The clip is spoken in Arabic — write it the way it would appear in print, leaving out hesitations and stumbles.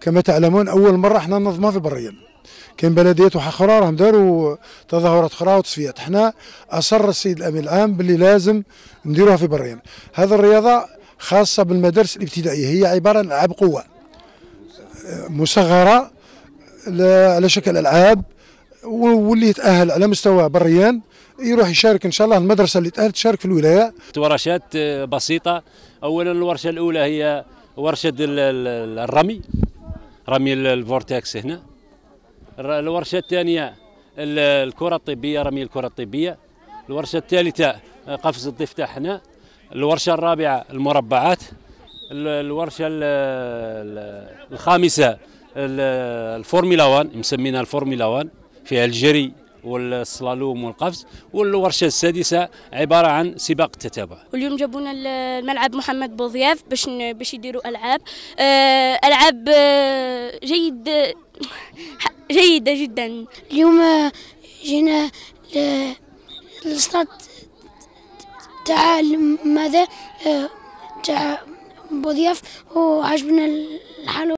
كما تعلمون أول مرة احنا ننظمها في بريان. كاين بلديات أخرى راهم داروا تظاهرات أخرى وتصفيات، احنا أصر السيد الأمين العام باللي لازم نديروها في بريان. هذه الرياضة خاصة بالمدارس الابتدائية، هي عبارة عن ألعاب قوة مصغرة على شكل ألعاب، واللي يتأهل على مستوى بريان يروح يشارك إن شاء الله. المدرسة اللي تأهل تشارك في الولاية. ورشات بسيطة. أولا الورشة الأولى هي ورشة الرمي، رمي الفورتكس هنا. الورشة الثانية الكرة الطبية، رمي الكرة الطبية. الورشة الثالثة قفز الضفدع هنا. الورشة الرابعة المربعات. الورشة الخامسة الفورمولا 1، مسمينها الفورمولا 1، فيها الجري والسلالوم والقفز. والورشة السادسة عبارة عن سباق التتابع. واليوم جابونا الملعب محمد بوضياف باش يديروا ألعاب جيدة جدا. اليوم جينا للصاد تاع ماذا تاع بوضياف، وعجبنا الحال.